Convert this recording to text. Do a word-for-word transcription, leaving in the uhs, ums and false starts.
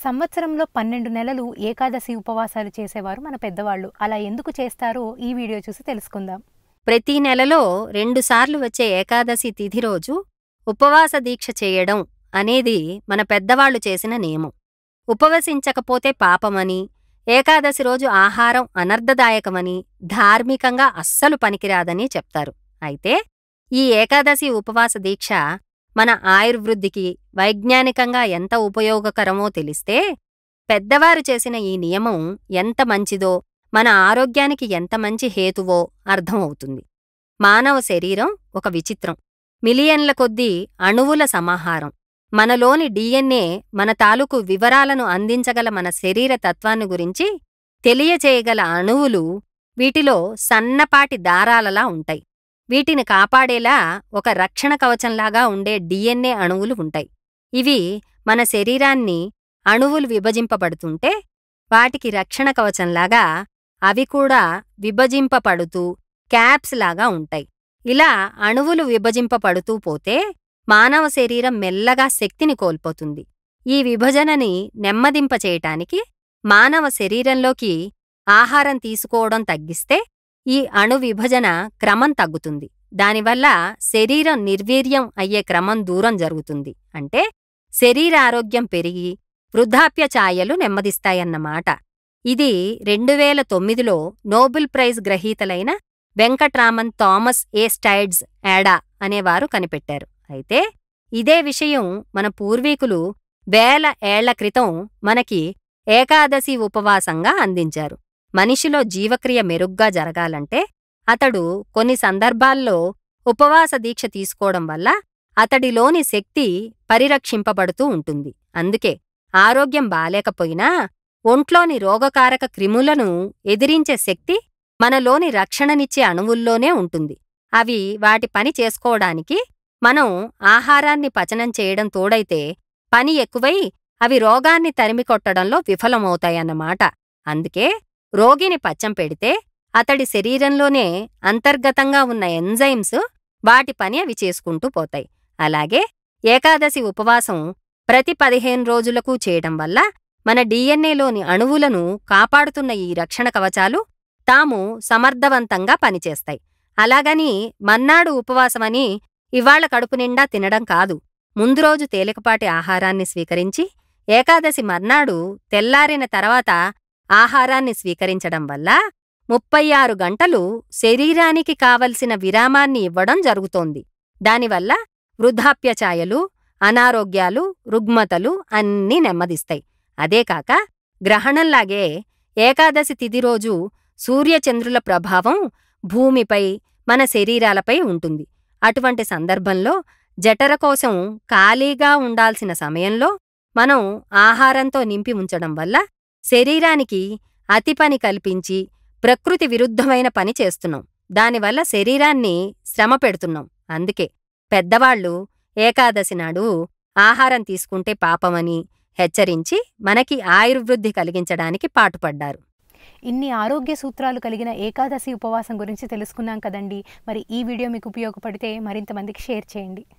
సంవత్సరంలో పన్నెండు నెలలు ఏకాదశి ఉపవాసాలు చేసేవారు మన పెద్దవాళ్ళు. అలా ఎందుకు చేస్తారో ఈ వీడియో చూసి తెలుసుకుందాం. ప్రతి నెలలో రెండుసార్లు వచ్చే ఏకాదశి తిథి రోజు ఉపవాస దీక్ష చేయడం అనేది మన పెద్దవాళ్లు చేసిన నియమం. ఉపవసించకపోతే పాపమని, ఏకాదశి రోజు ఆహారం అనర్థదాయకమని, ధార్మికంగా అస్సలు పనికిరాదని చెప్తారు. అయితే ఈ ఏకాదశి ఉపవాస దీక్ష మన ఆయుర్వృద్ధికి వైజ్ఞానికంగా ఎంత ఉపయోగకరమో తెలిస్తే, పెద్దవారు చేసిన ఈ నియమం ఎంత మంచిదో, మన ఆరోగ్యానికి ఎంత మంచి హేతువో అర్థమవుతుంది. మానవ శరీరం ఒక విచిత్రం. మిలియన్ల కొద్దీ అణువుల సమాహారం. మనలోని డిఎన్ఏ మన తాలూకు వివరాలను అందించగల మన శరీర తత్వాన్ని గురించి తెలియచేయగల అణువులు వీటిలో సన్నపాటి దారాలలా ఉంటాయి. వీటిని కాపాడేలా ఒక రక్షణ కవచంలాగా ఉండే డిఎన్ఏ అణువులు ఉంటాయి. ఇవి మన శరీరాన్ని అణువులు విభజింపబడుతుంటే వాటికి రక్షణ కవచంలాగా అవి కూడా విభజింపబడుతూ క్యాప్స్ లాగా ఉంటాయి. ఇలా అణువులు విభజింపబడుతూ పోతే మానవ శరీరం మెల్లగా శక్తిని కోల్పోతుంది. ఈ విభజనని నెమ్మదింపచేయటానికి మానవ శరీరంలోకి ఆహారం తీసుకోవడం తగ్గిస్తే ఈ అణు విభజన క్రమం తగ్గుతుంది. దానివల్ల శరీరం నిర్వీర్యం అయ్యే క్రమం దూరం జరుగుతుంది. అంటే శరీరారోగ్యం పెరిగి వృద్ధాప్య ఛాయలు నెమ్మదిస్తాయన్నమాట. ఇది రెండువేల తొమ్మిదిలో నోబెల్ ప్రైజ్ గ్రహీతలైన Venkatraman Thomas A Steitz Ada అనేవారు కనిపెట్టారు. అయితే ఇదే విషయం మన పూర్వీకులు వేల ఏళ్ల క్రితం మనకి ఏకాదశి ఉపవాసంగా అందించారు. మనిషిలో జీవక్రియ మెరుగ్గా జరగాలంటే అతడు కొన్ని సందర్భాల్లో ఉపవాస దీక్ష తీసుకోవడం వల్ల అతడిలోని శక్తి పరిరక్షింపబడుతూ ఉంటుంది. అందుకే ఆరోగ్యం బాలేకపోయినా ఒంట్లోని రోగకారక క్రిములను ఎదిరించే శక్తి మనలోని రక్షణనిచ్చే అణువుల్లోనే ఉంటుంది. అవి వాటి పని చేసుకోవడానికి మనం ఆహారాన్ని పచనం చేయడం తోడైతే పని ఎక్కువై అవి రోగాన్ని తరిమికొట్టడంలో విఫలమవుతాయన్నమాట. అందుకే రోగిని పచ్చం పెడితే అతడి శరీరంలోనే అంతర్గతంగా ఉన్న ఎంజైమ్స్ వాటి పని అవి చేసుకుంటూ పోతాయి. అలాగే ఏకాదశి ఉపవాసం ప్రతి పదిహేను రోజులకు చేయడం వల్ల మన డిఎన్ఏలోని అణువులను కాపాడుతున్న ఈ రక్షణ కవచాలు తాము సమర్థవంతంగా పనిచేస్తాయి. అలాగని మన్నాడు ఉపవాసమని ఇవాళ కడుపు నిండా తినడం కాదు. ముందు రోజు తేలికపాటి ఆహారాన్ని స్వీకరించి ఏకాదశి మర్నాడు తెల్లారిన తర్వాత ఆహారాన్ని స్వీకరించడం వల్ల ముప్పై ఆరు గంటలు శరీరానికి కావలసిన విరామాన్ని ఇవ్వడం జరుగుతోంది. దానివల్ల వృద్ధాప్య ఛాయలు, అనారోగ్యాలు, రుగ్మతలు అన్నీ నెమ్మదిస్తాయి. అదేకాక గ్రహణంలాగే ఏకాదశి తిథి రోజు సూర్యచంద్రుల ప్రభావం భూమిపై, మన శరీరాలపై ఉంటుంది. అటువంటి సందర్భంలో జఠర కోసం ఖాళీగా ఉండాల్సిన సమయంలో మనం ఆహారంతో నింపి ఉంచడం వల్ల శరీరానికి అతి పని కల్పించి ప్రకృతి విరుద్ధమైన పని చేస్తున్నాం. దానివల్ల శరీరాన్ని శ్రమ పెడుతున్నాం. అందుకే పెద్దవాళ్లు ఏకాదశి నాడు ఆహారం తీసుకుంటే పాపమని హెచ్చరించి మనకి ఆయుర్వృద్ధి కలిగించడానికి పాటుపడ్డారు. ఇన్ని ఆరోగ్య సూత్రాలు కలిగిన ఏకాదశి ఉపవాసం గురించి తెలుసుకున్నాం కదండి. మరి ఈ వీడియో మీకు ఉపయోగపడితే మరింత మందికి షేర్ చేయండి.